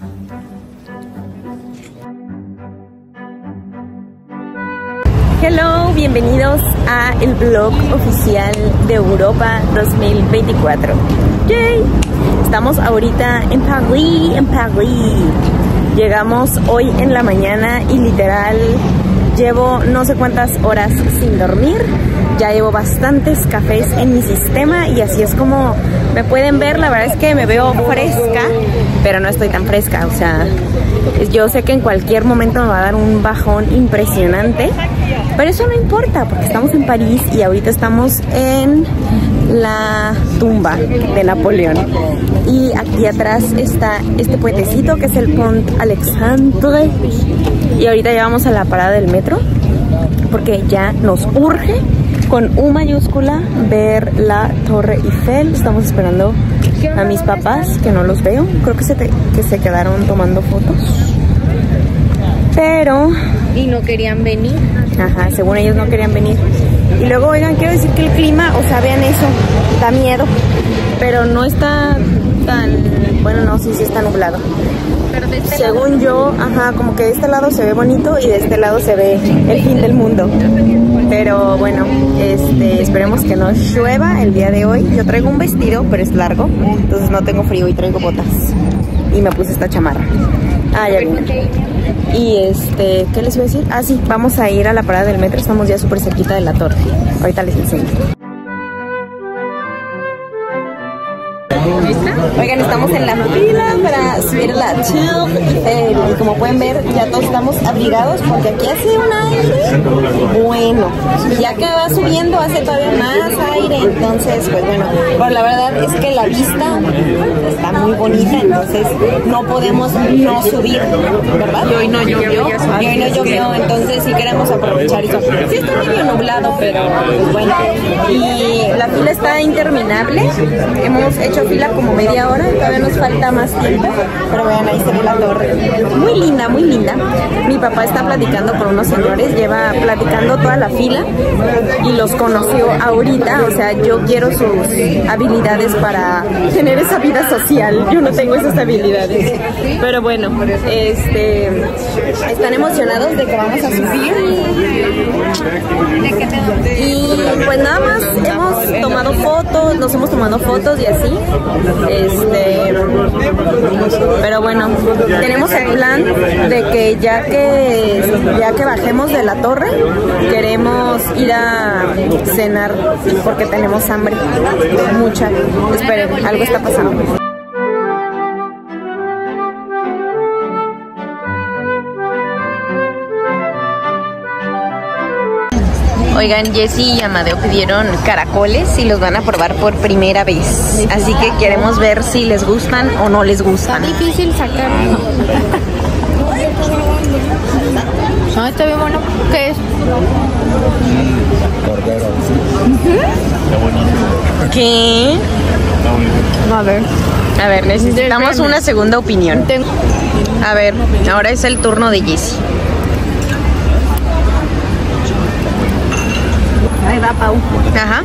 Hello, bienvenidos a el vlog oficial de Europa 2024. ¡Yay! Estamos ahorita en París. Llegamos hoy en la mañana y literal llevo no sé cuántas horas sin dormir. Ya llevo bastantes cafés en mi sistema y así es como me pueden ver. La verdad es que me veo fresca, pero no estoy tan fresca. O sea, yo sé que en cualquier momento me va a dar un bajón impresionante, pero eso no importa porque estamos en París y ahorita estamos en la tumba de Napoleón. Y aquí atrás está este puentecito que es el Pont Alexandre. Y ahorita ya vamos a la parada del metro porque ya nos urge con U mayúscula ver la Torre Eiffel. Estamos esperando a mis papás, que no los veo. Creo que se quedaron tomando fotos, pero... y no querían venir. Ajá, según ellos no querían venir. Y luego, oigan, quiero decir que el clima, o sea, vean eso, da miedo, pero no está tan... bueno, no, sí está nublado. Pero de este según lado... yo, ajá, como que de este lado se ve bonito y de este lado se ve el fin del mundo. Pero bueno, esperemos que no llueva el día de hoy. Yo traigo un vestido, pero es largo, entonces no tengo frío y traigo botas. Y me puse esta chamarra. Ah, ya vine. Y ¿qué les iba a decir? Ah, sí, vamos a ir a la parada del metro. Estamos ya súper cerquita de la torre. Ahorita les enseño. Oigan, estamos en la fila para subir a la Tour Eiffel. Y como pueden ver, ya todos estamos abrigados porque aquí hace un aire bueno. Y ya que va subiendo, hace todavía más aire. Entonces, pues bueno, pero la verdad es que la vista está muy bonita. Entonces, no podemos no subir, ¿verdad? Y hoy no llovió. Y hoy no llovió, entonces sí queremos aprovechar eso. Sí está medio nublado, pero pues bueno. Y la fila está interminable. Hemos hecho fila como media hora, todavía nos falta más tiempo, pero vean, ahí se ve la torre. Muy linda, muy linda. Mi papá está platicando con unos señores, lleva platicando toda la fila y los conoció ahorita. O sea, yo quiero sus habilidades para tener esa vida social. Yo no tengo esas habilidades. Pero bueno, están emocionados de que vamos a subir. Y pues nada más hemos tomado fotos, nos hemos tomado fotos y así. Pero bueno, tenemos el plan de que ya que bajemos de la torre, queremos ir a cenar porque tenemos hambre, mucha. Esperen, algo está pasando. Oigan, Jessie y Amadeo pidieron caracoles y los van a probar por primera vez. Así que queremos ver si les gustan o no les gustan. Está difícil sacarlo. No, está bien bueno. ¿Qué es? Cordero. ¿Qué? A ver, necesitamos una segunda opinión. A ver, ahora es el turno de Jessie. Ahí va, Pau. Ajá.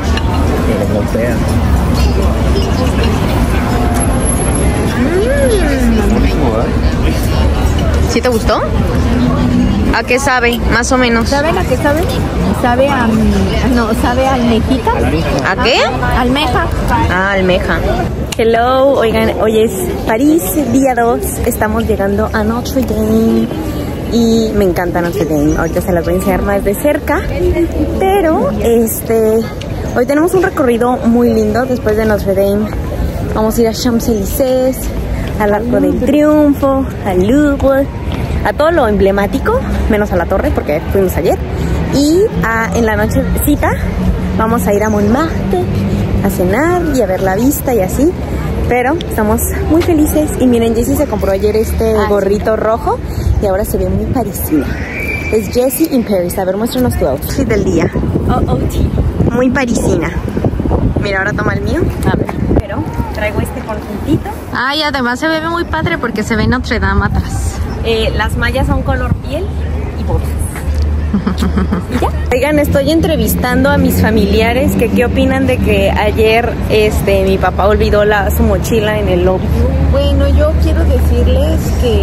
¿Sí te gustó? ¿A qué sabe? Más o menos. ¿Saben a qué sabe? Sabe a... no, sabe a almejita. ¿A qué? Almeja. Ah, almeja. Hello, oigan, hoy es París, día 2. Estamos llegando a Notre Dame. Y me encanta Notre Dame. Ahorita se las voy a enseñar más de cerca. Pero, hoy tenemos un recorrido muy lindo. Después de Notre Dame vamos a ir a Champs-Élysées, al Arco del Triunfo, al Louvre, a todo lo emblemático, menos a la torre porque fuimos ayer. Y en la nochecita vamos a ir a Montmartre a cenar y a ver la vista y así. Pero estamos muy felices. Y miren, Jessie se compró ayer este gorrito rojo y ahora se ve muy parisina. Es Jessie in Paris. A ver, muéstranos tu outfit del día. Muy parisina. Mira, ahora toma el mío. A ver, pero traigo este conjuntito. Ay, además se ve muy padre porque se ve Notre Dame atrás. Las mallas son color piel y botas. ¿Y ya? Oigan, estoy entrevistando a mis familiares que qué opinan de que ayer mi papá olvidó su mochila en el lobby. Bueno, yo quiero decirles que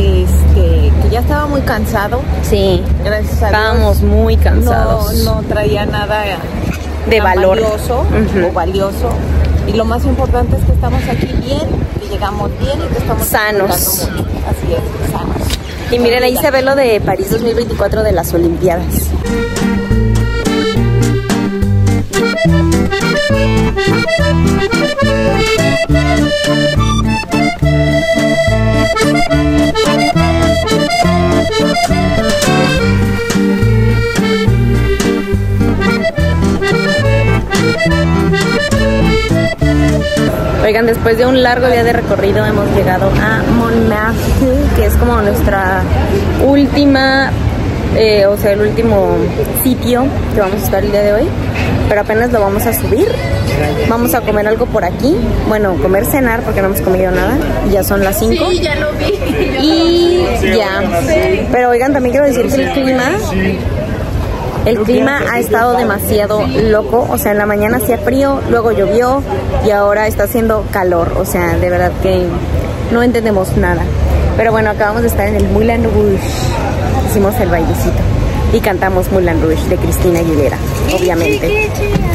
ya estaba muy cansado. Sí, Gracias a estábamos Dios, muy cansados. no traía nada De tan valor. valioso o valioso. Y lo más importante es que estamos aquí bien, que llegamos bien y que estamos Sanos. disfrutando mucho. Así es, sanos. Y miren, ahí se ve lo de París 2024 de las Olimpiadas. Oigan, después de un largo día de recorrido hemos llegado a Montmartre, que es como nuestra última, o sea, el último sitio que vamos a estar el día de hoy. Pero apenas lo vamos a subir. Vamos a comer algo por aquí. Bueno, comer, cenar, porque no hemos comido nada. Ya son las 5. Sí, ya lo vi. Y ya. Pero oigan, también quiero decir que el clima ha estado demasiado loco. O sea, en la mañana hacía frío, luego llovió y ahora está haciendo calor. O sea, de verdad que no entendemos nada. Pero bueno, acabamos de estar en el Moulin Rouge. Hicimos el bailecito y cantamos Moulin Rouge de Cristina Aguilera, obviamente.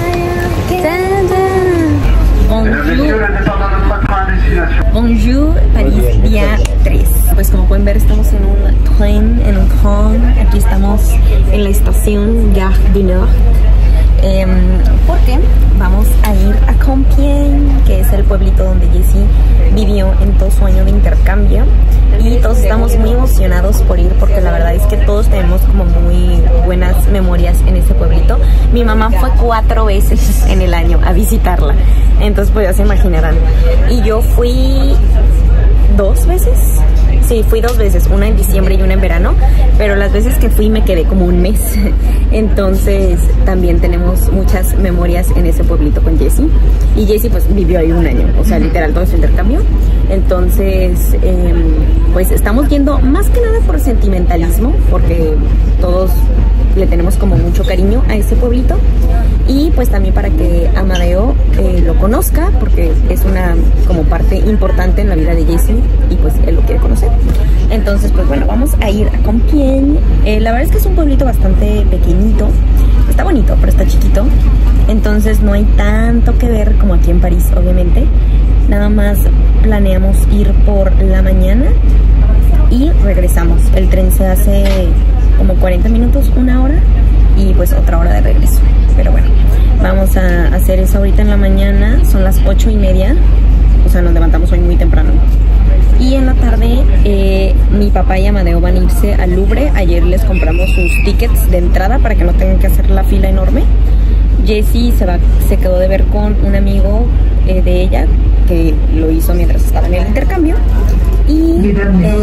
Bonjour, París, día 3. Pues como pueden ver, estamos en un tren, Aquí estamos en la estación Gare du Nord. Porque vamos a ir a Compiègne, que es el pueblito donde Jessie vivió en todo su año de intercambio. Y todos estamos muy emocionados por ir, porque la verdad es que todos tenemos como muy buenas memorias en ese pueblito. Mi mamá fue 4 veces en el año a visitarla, entonces pues ya se imaginarán. Y yo fui 2 veces. Sí, fui 2 veces, una en diciembre y una en verano, pero las veces que fui me quedé como un mes. Entonces también tenemos muchas memorias en ese pueblito con Jessie. Y Jessie pues vivió ahí un año, o sea, literal todo su intercambio. Entonces, pues estamos yendo más que nada por sentimentalismo, porque todos le tenemos como mucho cariño a ese pueblito. Y pues también para que Amadeo lo conozca, porque es una como parte importante en la vida de Jessie y pues él lo quiere conocer. Entonces pues bueno, vamos a ir a Compiègne. La verdad es que es un pueblito bastante pequeñito. Está bonito, pero está chiquito. Entonces no hay tanto que ver como aquí en París, obviamente. Nada más planeamos ir por la mañana y regresamos. El tren se hace como 40 minutos, 1 hora y pues otra hora de regreso. Pero bueno, vamos a hacer eso ahorita en la mañana. Son las 8:30. O sea, nos levantamos hoy muy temprano. Y en la tarde mi papá y Amadeo van a irse al Louvre. Ayer les compramos sus tickets de entrada para que no tengan que hacer la fila enorme. Jessie se quedó de ver con un amigo de ella que lo hizo mientras estaba en el intercambio. Y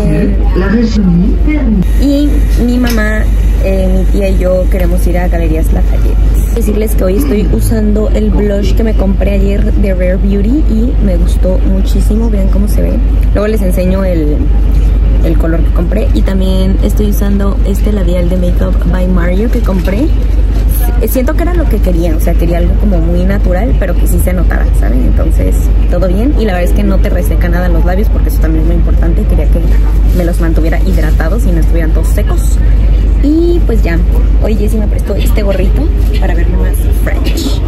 mi mamá, mi tía y yo queremos ir a Galerías Lafayette. Decirles que hoy estoy usando el blush que me compré ayer de Rare Beauty y me gustó muchísimo. Vean cómo se ve. Luego les enseño el color que compré. Y también estoy usando este labial de Makeup by Mario que compré. Siento que era lo que quería, o sea, quería algo como muy natural, pero que sí se notara, ¿saben? Entonces, todo bien. Y la verdad es que no te reseca nada los labios, porque eso también es muy importante. Quería que me los mantuviera hidratados y no estuvieran todos secos. Y pues ya, hoy Jessie me prestó este gorrito para verme más French.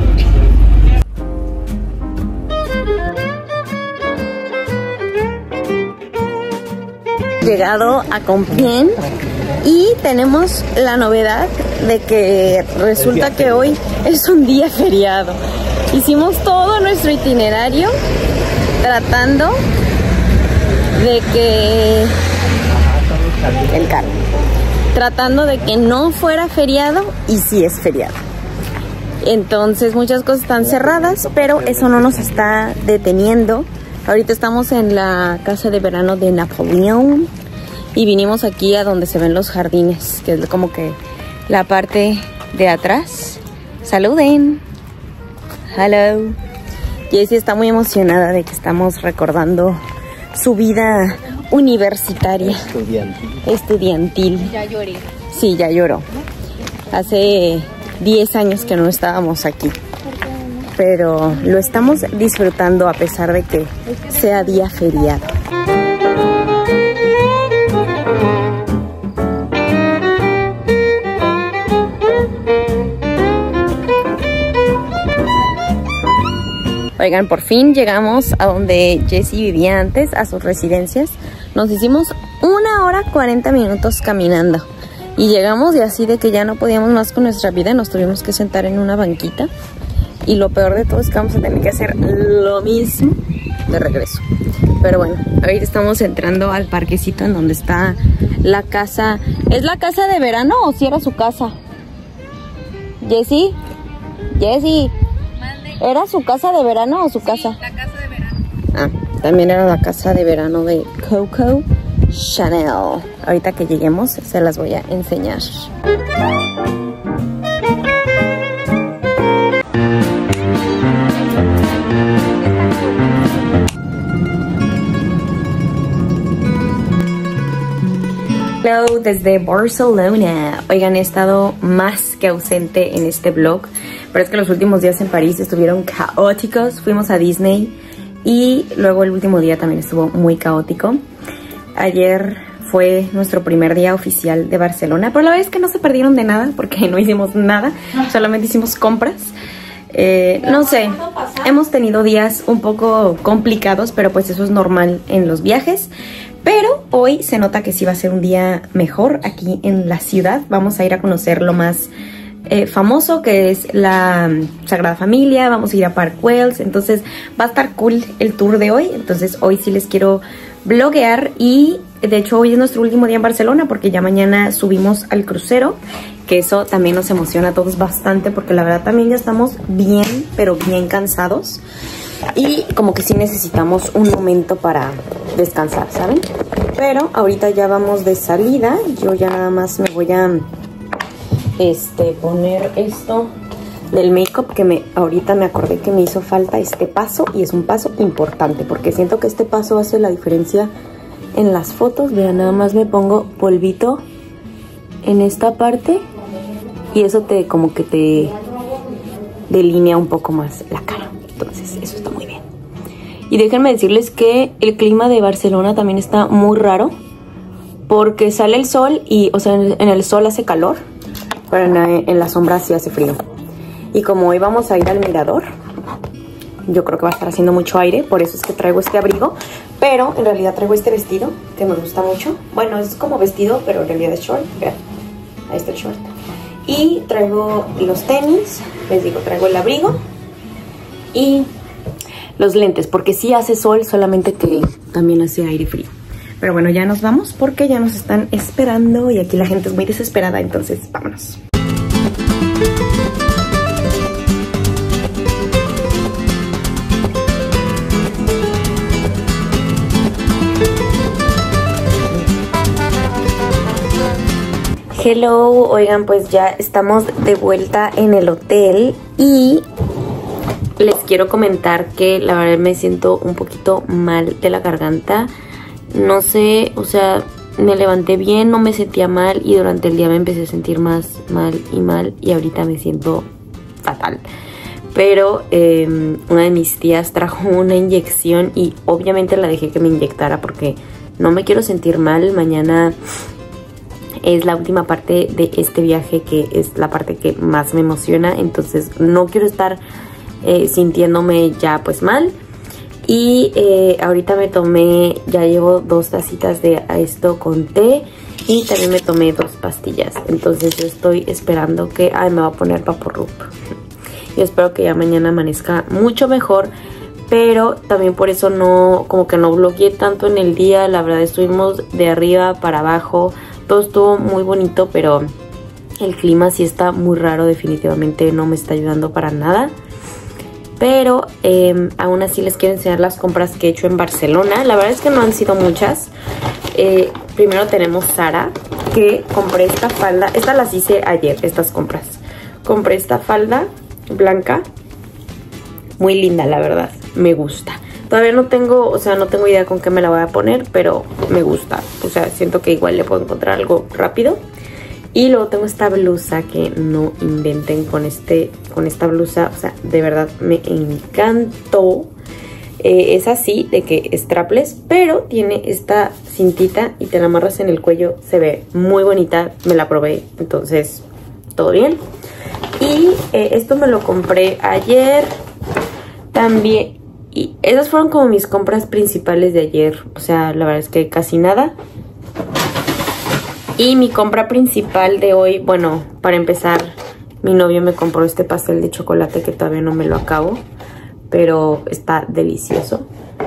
Llegado a Compiègne y tenemos la novedad de que resulta que hoy es un día feriado. Hicimos todo nuestro itinerario tratando de que no fuera feriado, y sí es feriado. Entonces muchas cosas están cerradas, pero eso no nos está deteniendo. Ahorita estamos en la casa de verano de Napoleón y vinimos aquí a donde se ven los jardines, que es como que la parte de atrás. Saluden. Hello. Jessie está muy emocionada de que estamos recordando su vida universitaria. Estudiantil. Ya lloré. Sí, ya lloró. Hace 10 años que no estábamos aquí, pero lo estamos disfrutando a pesar de que sea día feriado. Oigan, por fin llegamos a donde Jessie vivía antes, a sus residencias. Nos hicimos 1 hora 40 minutos caminando. Y llegamos y así de que ya no podíamos más con nuestra vida, nos tuvimos que sentar en una banquita. Y lo peor de todo es que vamos a tener que hacer lo mismo de regreso. Pero bueno, ahorita estamos entrando al parquecito en donde está la casa. ¿Es la casa de verano o si era su casa? ¿Jessie? ¿Jessie? ¿Era su casa de verano o su casa? La casa de verano. Ah, también era la casa de verano de Coco Chanel. Ahorita que lleguemos se las voy a enseñar. Hello, desde Barcelona. Oigan, he estado más que ausente en este vlog, pero es que los últimos días en París estuvieron caóticos. Fuimos a Disney y luego el último día también estuvo muy caótico. Ayer fue nuestro primer día oficial de Barcelona, pero la verdad es que no se perdieron de nada porque no hicimos nada, solamente hicimos compras. No sé, hemos tenido días un poco complicados, pero pues eso es normal en los viajes. Pero hoy se nota que sí va a ser un día mejor aquí en la ciudad. Vamos a ir a conocer lo más famoso, que es la Sagrada Familia. Vamos a ir a Park Güell. Entonces va a estar cool el tour de hoy. Entonces hoy sí les quiero vloguear. Y de hecho hoy es nuestro último día en Barcelona, porque ya mañana subimos al crucero, que eso también nos emociona a todos bastante, porque la verdad también ya estamos bien, pero bien cansados. Y como que sí necesitamos un momento para descansar, ¿saben? Pero ahorita ya vamos de salida. Yo ya nada más me voy a poner esto del make-up, que ahorita me acordé que me hizo falta este paso. Y es un paso importante, porque siento que este paso hace la diferencia en las fotos. Vean, nada más me pongo polvito en esta parte y eso como que te delinea un poco más la cara. Entonces eso está muy bien. Y déjenme decirles que el clima de Barcelona también está muy raro, porque sale el sol y, o sea, en el sol hace calor, pero en la sombra sí hace frío. Y como hoy vamos a ir al mirador, yo creo que va a estar haciendo mucho aire, por eso es que traigo este abrigo. Pero en realidad traigo este vestido que me gusta mucho. Bueno, es como vestido, pero en realidad es short. Vean, ahí está el short. Y traigo los tenis, les digo, traigo el abrigo y los lentes, porque sí hace sol, solamente que también hace aire frío. Pero bueno, ya nos vamos porque ya nos están esperando y aquí la gente es muy desesperada, entonces vámonos. Hello, oigan, pues ya estamos de vuelta en el hotel y les quiero comentar que la verdad me siento un poquito mal de la garganta. No sé, o sea, me levanté bien, no me sentía mal y durante el día me empecé a sentir más mal y ahorita me siento fatal. Pero una de mis tías trajo una inyección y obviamente la dejé que me inyectara porque no me quiero sentir mal. Mañana es la última parte de este viaje, que es la parte que más me emociona, entonces no quiero estar sintiéndome ya pues mal. Y ahorita me tomé, ya llevo 2 tacitas de esto con té y también me tomé 2 pastillas. Entonces yo estoy esperando que, me va a poner Vaporub. Yo espero que ya mañana amanezca mucho mejor, pero también por eso no, como que no blogueé tanto en el día. La verdad estuvimos de arriba para abajo, todo estuvo muy bonito, pero el clima sí está muy raro, definitivamente no me está ayudando para nada. Pero aún así les quiero enseñar las compras que he hecho en Barcelona. La verdad es que no han sido muchas. Primero tenemos Zara, que compré esta falda. Estas las hice ayer, estas compras. Compré esta falda blanca, muy linda, la verdad, me gusta. Todavía no tengo, o sea, no tengo idea con qué me la voy a poner, pero me gusta. O sea, siento que igual le puedo encontrar algo rápido. Y luego tengo esta blusa que no inventen con esta blusa. O sea, de verdad me encantó. Es así, de que strapless, pero tiene esta cintita y te la amarras en el cuello. Se ve muy bonita, me la probé, entonces todo bien. Y esto me lo compré ayer. También, y esas fueron como mis compras principales de ayer. O sea, la verdad es que casi nada. Y mi compra principal de hoy, bueno, para empezar, mi novio me compró este pastel de chocolate que todavía no me lo acabo, pero está delicioso.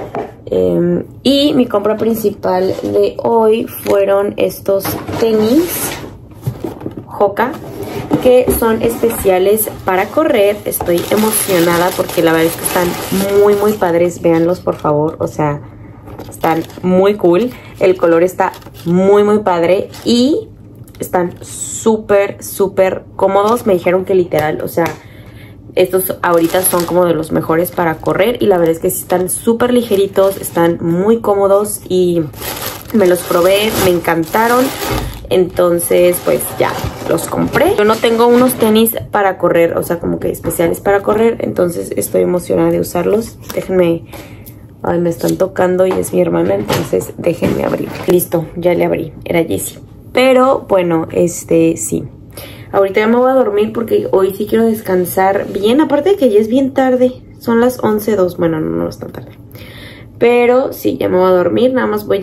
Y mi compra principal de hoy fueron estos tenis Hoka, que son especiales para correr. Estoy emocionada porque la verdad es que están muy muy padres. Véanlos por favor, o sea, están muy cool. El color está muy muy padre y están súper súper cómodos. Me dijeron que literal, o sea, estos ahorita son como de los mejores para correr y la verdad es que sí están súper ligeritos, están muy cómodos y me los probé, me encantaron. Entonces pues ya los compré. Yo no tengo unos tenis para correr, o sea, como que especiales para correr, entonces estoy emocionada de usarlos. Déjenme, ay, me están tocando y es mi hermana, entonces déjenme abrir. Listo, ya le abrí, era Jessie. Pero bueno, sí, ahorita ya me voy a dormir porque hoy sí quiero descansar bien. Aparte de que ya es bien tarde, son las 11:02, bueno, no es tan tarde. Pero sí, ya me voy a dormir, nada más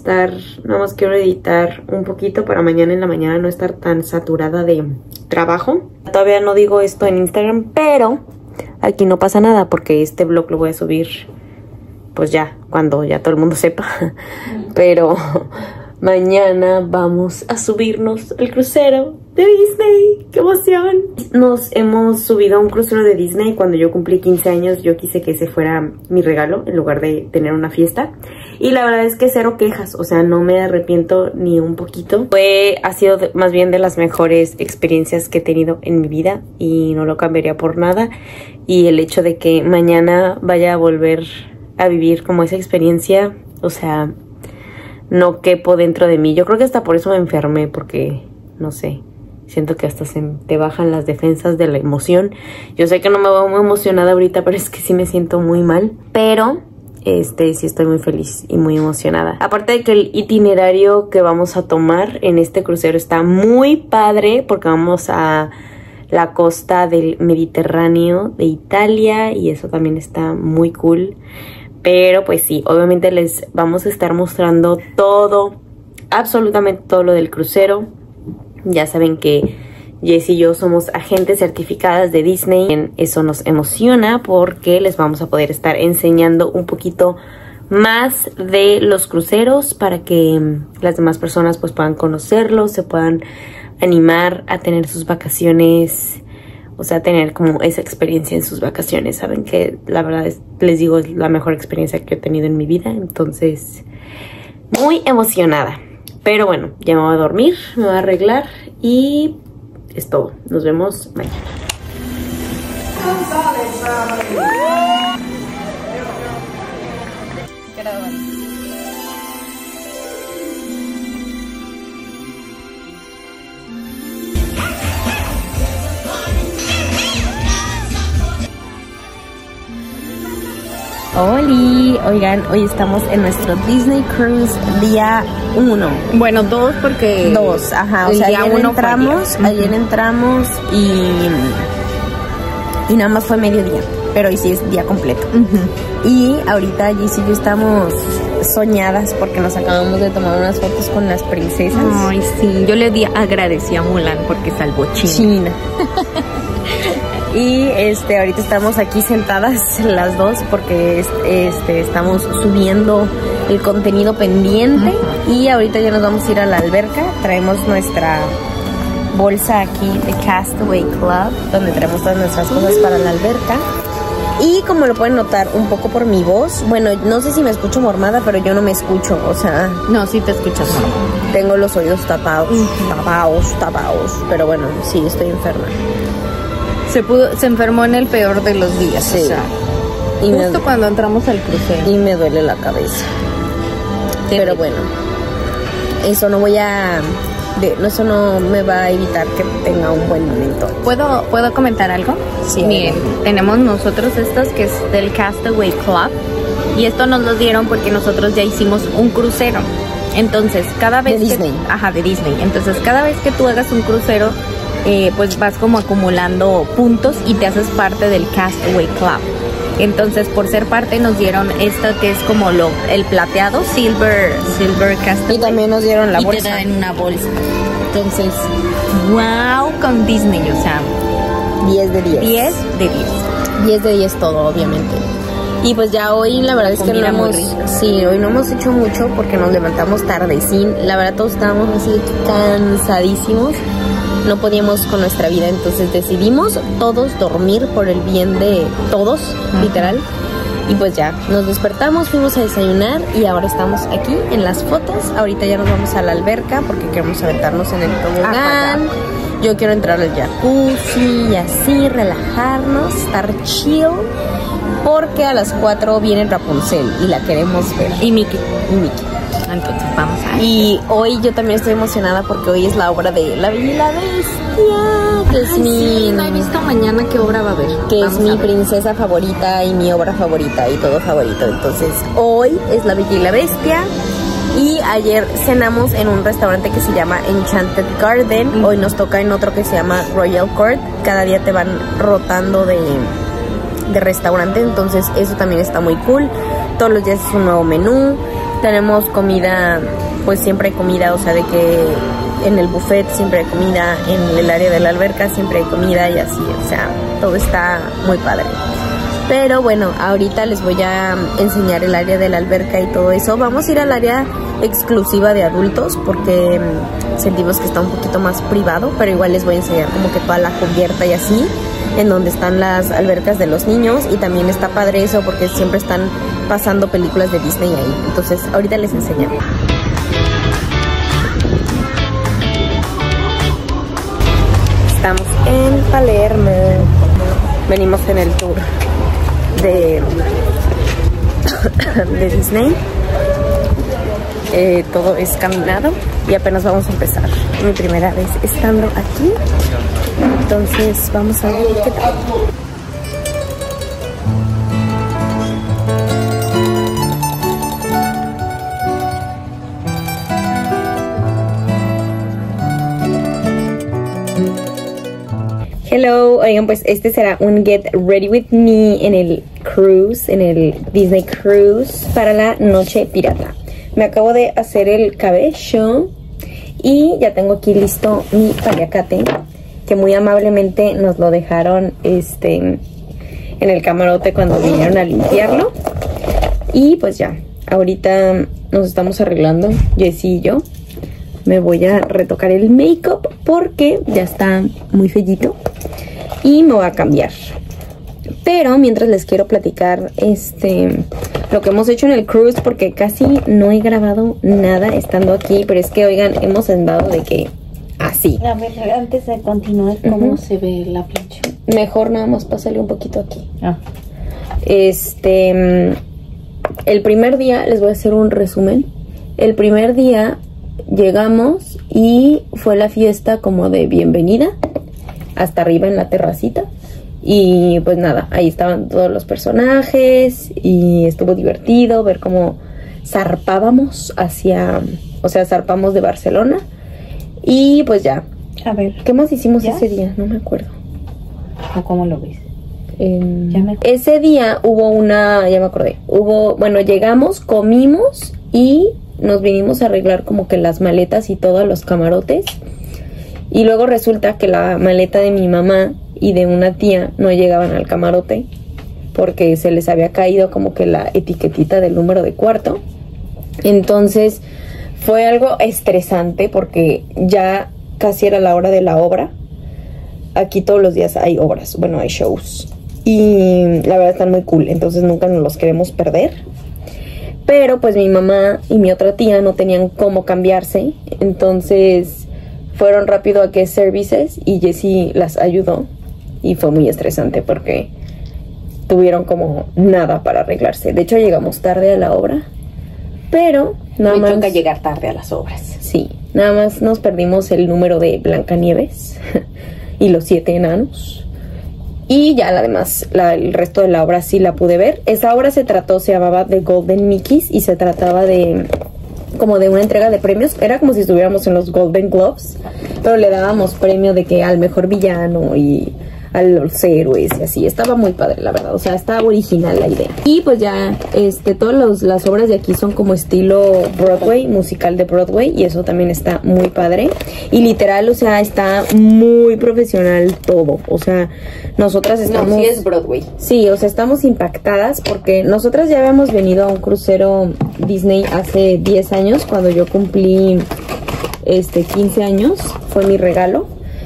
quiero editar un poquito para mañana en la mañana no estar tan saturada de trabajo. Todavía no digo esto en Instagram, pero aquí no pasa nada porque este vlog lo voy a subir pues ya, cuando ya todo el mundo sepa. Pero mañana vamos a subirnos al crucero de Disney. ¡Qué emoción! Nos hemos subido a un crucero de Disney. Cuando yo cumplí 15 años yo quise que ese fuera mi regalo en lugar de tener una fiesta. Y la verdad es que cero quejas, o sea, no me arrepiento ni un poquito. Ha sido más bien de las mejores experiencias que he tenido en mi vida y no lo cambiaría por nada. Y el hecho de que mañana vaya a volver a vivir como esa experiencia, o sea, no quepo dentro de mí. Yo creo que hasta por eso me enfermé, porque, no sé, siento que hasta se te bajan las defensas de la emoción. Yo sé que no me veo muy emocionada ahorita, pero es que sí me siento muy mal. Pero sí estoy muy feliz y muy emocionada. Aparte de que el itinerario que vamos a tomar en este crucero está muy padre, porque vamos a la costa del Mediterráneo de Italia y eso también está muy cool. Pero pues sí, obviamente les vamos a estar mostrando todo, absolutamente todo lo del crucero. Ya saben que Jessie y yo somos agentes certificadas de Disney. Eso nos emociona porque les vamos a poder estar enseñando un poquito más de los cruceros para que las demás personas pues puedan conocerlos, se puedan animar a tener sus vacaciones. O sea, tener como esa experiencia en sus vacaciones. Saben que la verdad les digo, es la mejor experiencia que he tenido en mi vida. Entonces, muy emocionada. Pero bueno, ya me voy a dormir, me voy a arreglar y es todo. Nos vemos mañana. Oli, oigan, hoy estamos en nuestro Disney Cruise día 1. Bueno, 2 porque... 2, ajá, o sea, ayer entramos y nada más fue mediodía, pero hoy sí es día completo. Y ahorita Jessie y yo estamos soñadas porque nos acabamos de tomar unas fotos con las princesas. Ay, sí, yo le agradecí a Mulan porque salvó China. Y ahorita estamos aquí sentadas las dos porque estamos subiendo el contenido pendiente. Y ahorita ya nos vamos a ir a la alberca. Traemos nuestra bolsa aquí de Castaway Club, donde traemos todas nuestras cosas para la alberca. Y como lo pueden notar un poco por mi voz, bueno, no sé si me escucho mormada, pero yo no me escucho, o sea... No, sí te escuchas. Tengo los oídos tapados, pero bueno, sí, estoy enferma. Se enfermó en el peor de los días, sí. O sea, y justo cuando entramos al crucero. Y me duele la cabeza. Sí. Pero bueno, eso no me va a evitar que tenga un buen momento. ¿Puedo comentar algo? Sí. Bien, tenemos nosotros estos que es del Castaway Club. Y esto nos lo dieron porque nosotros ya hicimos un crucero. Entonces, cada vez de Disney. De Disney. Entonces, cada vez que tú hagas un crucero, pues vas como acumulando puntos y te haces parte del Castaway Club. Entonces, por ser parte, nos dieron esto que es como el plateado, Silver Castaway. Y también nos dieron la bolsa. Y te dan una bolsa. Entonces, wow, con Disney, o sea, 10 de 10. 10 de 10. 10 de 10 todo, obviamente. Y pues ya hoy la verdad es que no hemos, sí, hoy no hemos hecho mucho porque nos levantamos tardecín. La verdad todos estábamos así cansadísimos. No podíamos con nuestra vida, entonces decidimos todos dormir por el bien de todos, literal. Y pues ya, nos despertamos, fuimos a desayunar y ahora estamos aquí en las fotos. Ahorita ya nos vamos a la alberca porque queremos aventarnos en el tobogán. Yo quiero entrar al jacuzzi y así, relajarnos, estar chill. Porque a las 4 viene Rapunzel y la queremos ver. Y Mickey. Entonces vamos a... Y hoy yo también estoy emocionada porque hoy es la obra de La Bella y la Bestia. Que es sí, no he visto mañana qué obra va a haber. Que vamos, es mi princesa favorita y mi obra favorita y todo favorito. Entonces hoy es La Bella y la Bestia. Y ayer cenamos en un restaurante que se llama Enchanted Garden. Hoy nos toca en otro que se llama Royal Court. Cada día te van rotando de restaurante, entonces eso también está muy cool. Todos los días es un nuevo menú. Tenemos comida, pues siempre hay comida, o sea, de que en el buffet siempre hay comida, en el área de la alberca siempre hay comida y así, o sea, todo está muy padre. Pero bueno, ahorita les voy a enseñar el área de la alberca y todo eso. Vamos a ir al área exclusiva de adultos porque sentimos que está un poquito más privado, pero igual les voy a enseñar como que toda la cubierta y así, en donde están las albercas de los niños. Y también está padre eso porque siempre están pasando películas de Disney ahí. Entonces ahorita les enseñamos. Estamos en Palermo. Venimos en el tour de Disney. Todo es caminado y apenas vamos a empezar. Mi primera vez estando aquí. Entonces vamos a ver qué tal. Hello, oigan, pues este será un Get Ready With Me en el cruise, en el Disney Cruise para la noche pirata. Me acabo de hacer el cabello y ya tengo aquí listo mi paliacate, que muy amablemente nos lo dejaron en el camarote cuando vinieron a limpiarlo. Y pues ya, ahorita nos estamos arreglando, Jessie y yo. Me voy a retocar el make-up porque ya está muy fellito y me voy a cambiar. Pero mientras les quiero platicar lo que hemos hecho en el cruise, porque casi no he grabado nada estando aquí, pero es que, oigan, hemos andado de que así. A ver, antes de continuar, ¿cómo se ve la plancha? Mejor nada más pásale un poquito aquí. El primer día, les voy a hacer un resumen. El primer día llegamos y fue la fiesta como de bienvenida hasta arriba en la terracita. Y pues nada, ahí estaban todos los personajes y estuvo divertido ver cómo zarpábamos zarpamos de Barcelona. Y pues ya. A ver, ¿qué más hicimos ese día? No me acuerdo. ¿O cómo lo ves? Ese día ya me acordé. Llegamos, comimos y nos vinimos a arreglar como que las maletas y todos los camarotes. Y luego resulta que la maleta de mi mamá y de una tía no llegaban al camarote porque se les había caído como que la etiquetita del número de cuarto. Entonces fue algo estresante porque ya casi era la hora de la obra. Aquí todos los días hay obras, hay shows. Y la verdad están muy cool, entonces nunca nos los queremos perder. Pero pues mi mamá y mi otra tía no tenían cómo cambiarse, entonces fueron rápido a Guest Services y Jessie las ayudó. Y fue muy estresante porque tuvieron como nada para arreglarse. De hecho llegamos tarde a la obra, pero nada más... Me toca llegar tarde a las obras. Sí, nada más nos perdimos el número de Blancanieves y los 7 enanos. Y ya el resto de la obra sí la pude ver. Esa obra se llamaba The Golden Mickeys y se trataba de como de una entrega de premios. Era como si estuviéramos en los Golden Globes, pero le dábamos premio de que al mejor villano y a los héroes y así. Estaba muy padre, la verdad. O sea, estaba original la idea. Y pues ya, todas las obras de aquí son como estilo Broadway, musical de Broadway. Y eso también está muy padre. Y literal, o sea, está muy profesional todo. O sea, nosotras estamos... No, sí es Broadway. Sí, o sea, estamos impactadas porque nosotras ya habíamos venido a un crucero Disney hace 10 años, cuando yo cumplí 15 años. Fue mi regalo.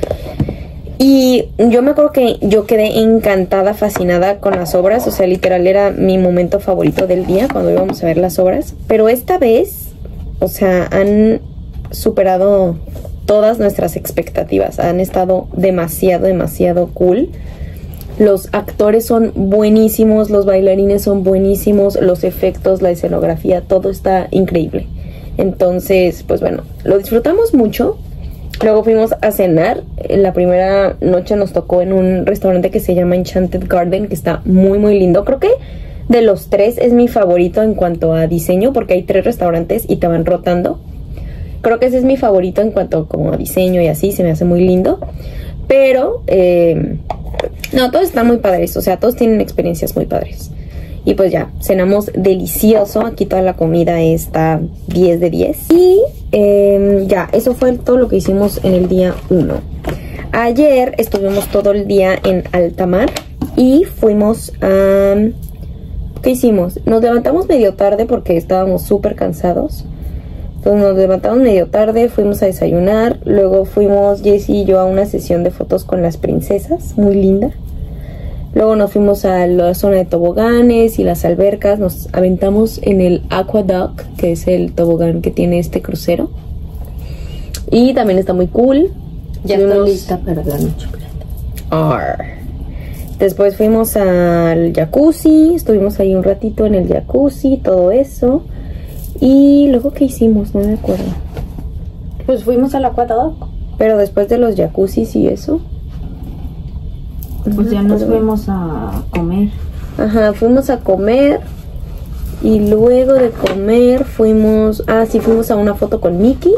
Y yo me acuerdo que yo quedé encantada, fascinada con las obras. O sea, literal era mi momento favorito del día cuando íbamos a ver las obras. Pero esta vez, o sea, han superado todas nuestras expectativas. Han estado demasiado, demasiado cool. Los actores son buenísimos, los bailarines son buenísimos, los efectos, la escenografía, todo está increíble. Entonces, pues bueno, lo disfrutamos mucho. Luego fuimos a cenar. La primera noche nos tocó en un restaurante que se llama Enchanted Garden, que está muy muy lindo. Creo que de los 3 es mi favorito en cuanto a diseño, porque hay 3 restaurantes y te van rotando. Creo que ese es mi favorito en cuanto como a diseño y así, se me hace muy lindo. Pero, no, todos están muy padres, o sea, todos tienen experiencias muy padres. Y pues ya, cenamos delicioso. Aquí toda la comida está 10 de 10. Y ya, eso fue todo lo que hicimos en el día 1. Ayer estuvimos todo el día en alta mar y fuimos a... ¿Qué hicimos? Nos levantamos medio tarde porque estábamos súper cansados. Entonces nos levantamos medio tarde, fuimos a desayunar. Luego fuimos Jessie y yo a una sesión de fotos con las princesas, muy linda. Luego nos fuimos a la zona de toboganes y las albercas. Nos aventamos en el Aquaduct, que es el tobogán que tiene este crucero. Y también está muy cool. Ya estoy lista para darme chocolate. Después fuimos al jacuzzi. Estuvimos ahí un ratito en el jacuzzi, todo eso. Y luego, ¿qué hicimos? No me acuerdo. Pues fuimos al Aquaduct. Pero después de los jacuzzis y eso... Pues ya nos fuimos a comer. Ajá, fuimos a comer. Y luego de comer fuimos... Ah, sí, fuimos a una foto con Mickey.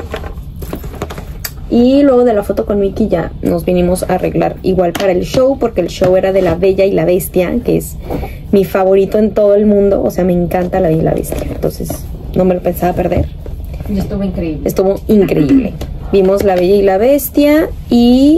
Y luego de la foto con Mickey ya nos vinimos a arreglar igual para el show, porque el show era de La Bella y la Bestia, que es mi favorito en todo el mundo. O sea, me encanta La Bella y la Bestia. Entonces no me lo pensaba perder. Y estuvo increíble. Estuvo increíble. Vimos La Bella y la Bestia y...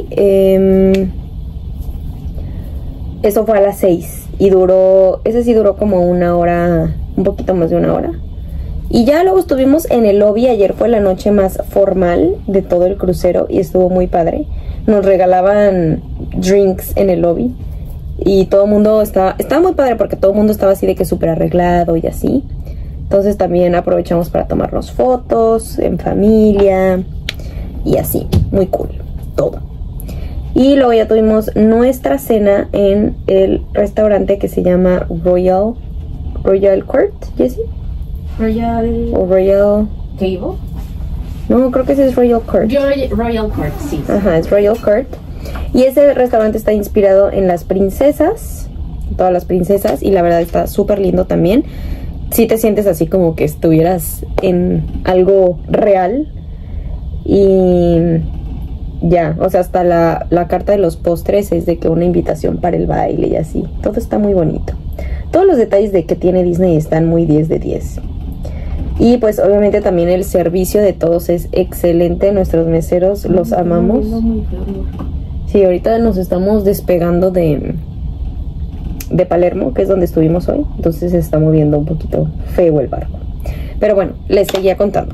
eso fue a las 6 y duró, ese sí duró como 1 hora, un poquito más de 1 hora. Y ya luego estuvimos en el lobby. Ayer fue la noche más formal de todo el crucero y estuvo muy padre. Nos regalaban drinks en el lobby y todo el mundo estaba muy padre porque todo el mundo estaba así de que súper arreglado y así. Entonces también aprovechamos para tomarnos fotos en familia y así, muy cool, todo. Y luego ya tuvimos nuestra cena en el restaurante que se llama Royal Court, Jessie. Royal Table. No, creo que ese es Royal Court. Royal Court, sí. Ajá, es Royal Court. Y ese restaurante está inspirado en las princesas, todas las princesas, y la verdad está súper lindo también. Sí te sientes así como que estuvieras en algo real. Y ya, o sea, hasta la carta de los postres es de que una invitación para el baile y así. Todo está muy bonito. Todos los detalles de que tiene Disney están muy 10 de 10. Y pues obviamente también el servicio de todos es excelente. Nuestros meseros los amamos. Sí, ahorita nos estamos despegando de Palermo, que es donde estuvimos hoy. Entonces se está moviendo un poquito feo el barco. Pero bueno, les seguía contando.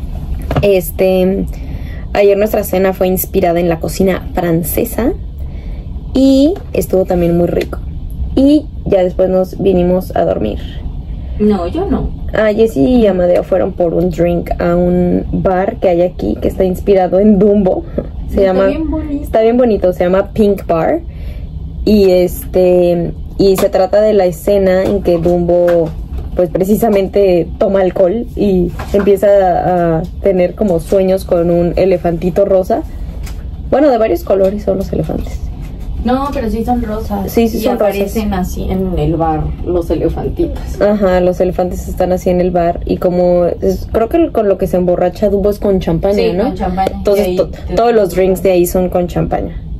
Ayer nuestra cena fue inspirada en la cocina francesa y estuvo también muy rico. Y ya después nos vinimos a dormir. No, yo no. Jessie y Amadeo fueron por un drink a un bar que hay aquí que está inspirado en Dumbo. Está bien bonito. Está bien bonito, se llama Pink Bar. Y y se trata de la escena en que Dumbo pues precisamente toma alcohol y empieza a tener como sueños con un elefantito rosa. Bueno, de varios colores son los elefantes. No, pero sí son rosas. Sí, son aparecen rosas. Así en el bar los elefantitos. Ajá, los elefantes están así en el bar. Y como creo que con lo que se emborracha Dumbo es con champaña, sí, ¿no? Con champaña. Entonces todos los drinks de ahí son con champaña.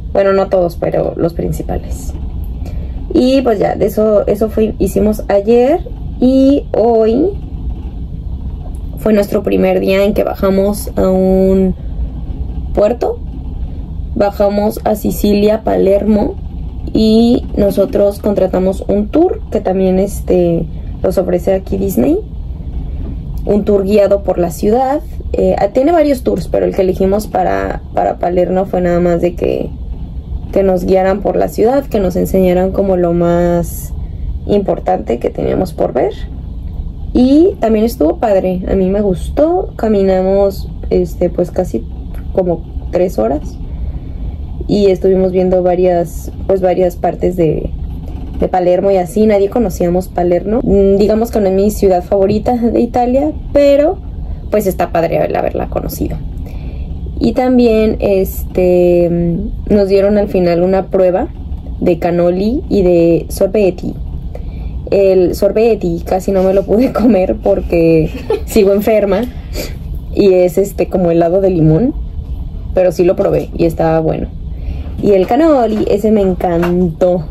Bueno, no todos, pero los principales. Y pues ya, eso hicimos ayer. Y hoy fue nuestro primer día en que bajamos a un puerto. Bajamos a Sicilia, Palermo. Y nosotros contratamos un tour que también los ofrece aquí Disney. Un tour guiado por la ciudad. Tiene varios tours, pero el que elegimos para Palermo fue nada más de que nos guiaran por la ciudad, que nos enseñaran como lo más importante que teníamos por ver. Y también estuvo padre, a mí me gustó. Caminamos pues casi como 3 horas y estuvimos viendo varias partes de Palermo y así. Nadie conocíamos Palermo, digamos que no es mi ciudad favorita de Italia, pero pues está padre haberla conocido. Y también nos dieron al final una prueba de cannoli y de sorbetti. El sorbetti casi no me lo pude comer porque sigo enferma y es como helado de limón, pero sí lo probé y estaba bueno. Y el cannoli, ese me encantó.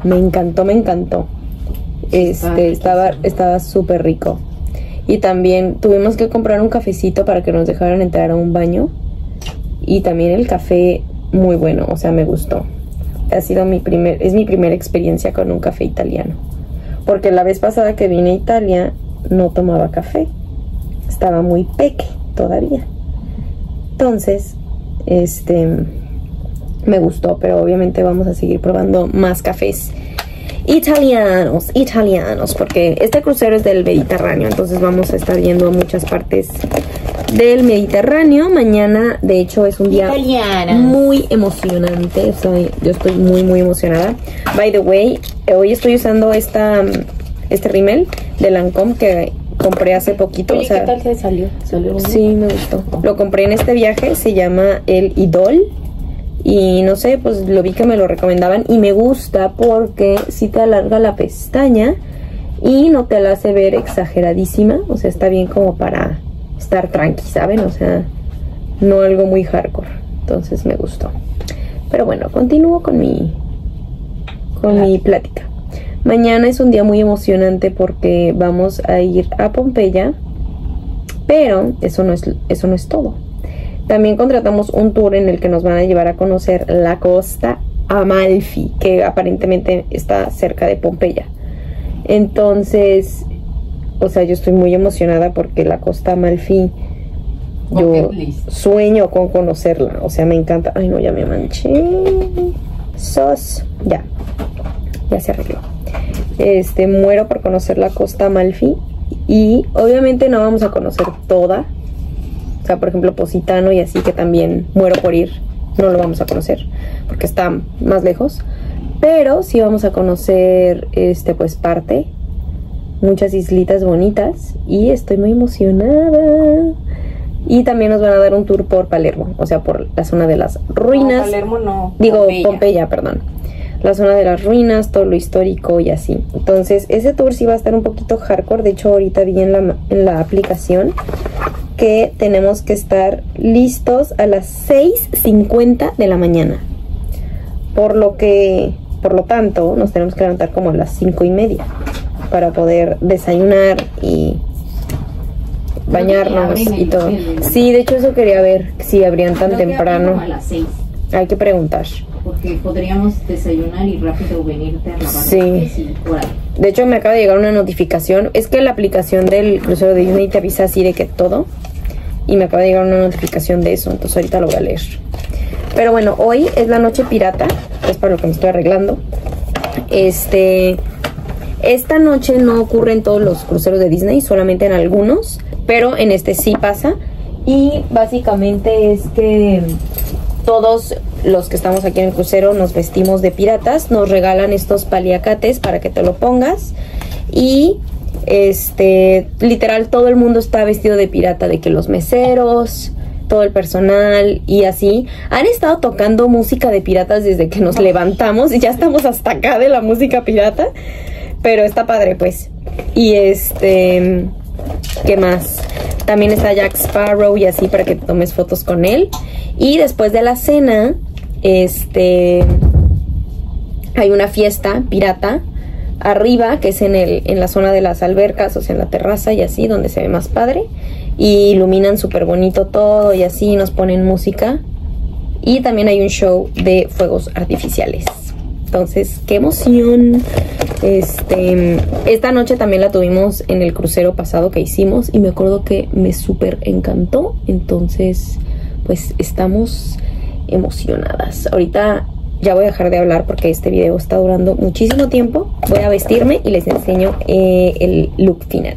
Estaba súper rico. Y también tuvimos que comprar un cafecito para que nos dejaran entrar a un baño. Y también el café muy bueno, o sea, me gustó. Es mi primera experiencia con un café italiano. Porque la vez pasada que vine a Italia no tomaba café. Estaba muy peque todavía. Entonces, me gustó, pero obviamente vamos a seguir probando más cafés italianos, porque este crucero es del Mediterráneo, entonces vamos a estar yendo a muchas partes del Mediterráneo. Mañana, de hecho, es un día muy emocionante, o sea, yo estoy muy emocionada. By the way, hoy estoy usando este rímel de Lancôme que compré hace poquito. Oye, o sea, ¿qué tal te salió? Sí, me gustó. Lo compré en este viaje, se llama el Idol. Y no sé, pues lo vi que me lo recomendaban y me gusta porque sí te alarga la pestaña y no te la hace ver exageradísima. O sea, está bien como para estar tranqui, ¿saben? O sea, no algo muy hardcore. Entonces me gustó. Pero bueno, continúo con mi plática. Mañana es un día muy emocionante porque vamos a ir a Pompeya, pero eso no es todo. También contratamos un tour en el que nos van a llevar a conocer la costa Amalfi, que aparentemente está cerca de Pompeya. Entonces, o sea, yo estoy muy emocionada porque la costa Amalfi, yo sueño con conocerla. O sea, me encanta. Ay, no, ya me manché. Ya se arregló. Muero por conocer la costa Amalfi. Y obviamente no vamos a conocer toda. O sea, por ejemplo, Positano y así, que también muero por ir. No lo vamos a conocer porque está más lejos. Pero sí vamos a conocer, pues parte. Muchas islitas bonitas. Y estoy muy emocionada. Y también nos van a dar un tour por Palermo. O sea, por la zona de las ruinas. No, Palermo no. Digo, Pompeya, perdón. La zona de las ruinas, todo lo histórico y así. Entonces, ese tour sí va a estar un poquito hardcore. De hecho, ahorita vi en la aplicación que tenemos que estar listos a las 6:50 de la mañana. Por lo tanto, nos tenemos que levantar como a las 5:30 para poder desayunar y bañarnos y todo. Sí, de hecho eso quería ver, si abrían tan temprano. Como a las 6. Hay que preguntar. Porque podríamos desayunar y rápido venirte a lavar. Sí. De hecho me acaba de llegar una notificación. Es que la aplicación del crucero de Disney te avisa así de que todo. Y me acaba de llegar una notificación de eso. Entonces ahorita lo voy a leer. Pero bueno, hoy es la noche pirata. Es para lo que me estoy arreglando. Esta noche no ocurre en todos los cruceros de Disney, solamente en algunos. Pero en este sí pasa. Y básicamente es que todos los que estamos aquí en el crucero nos vestimos de piratas. Nos regalan estos paliacates para que te lo pongas. Y literal todo el mundo está vestido de pirata. De que los meseros, todo el personal y así. Han estado tocando música de piratas desde que nos levantamos. Y ya estamos hasta acá de la música pirata. Pero está padre, pues. Y ¿qué más? También está Jack Sparrow y así para que tomes fotos con él. Y después de la cena, hay una fiesta pirata arriba, que es en la zona de las albercas, o sea, en la terraza y así, donde se ve más padre. Y iluminan súper bonito todo y así, nos ponen música. Y también hay un show de fuegos artificiales. Entonces, ¡qué emoción! Esta noche también la tuvimos en el crucero pasado que hicimos y me acuerdo que me súper encantó. Entonces, pues estamos emocionadas. Ahorita ya voy a dejar de hablar porque este video está durando muchísimo tiempo. Voy a vestirme y les enseño el look final.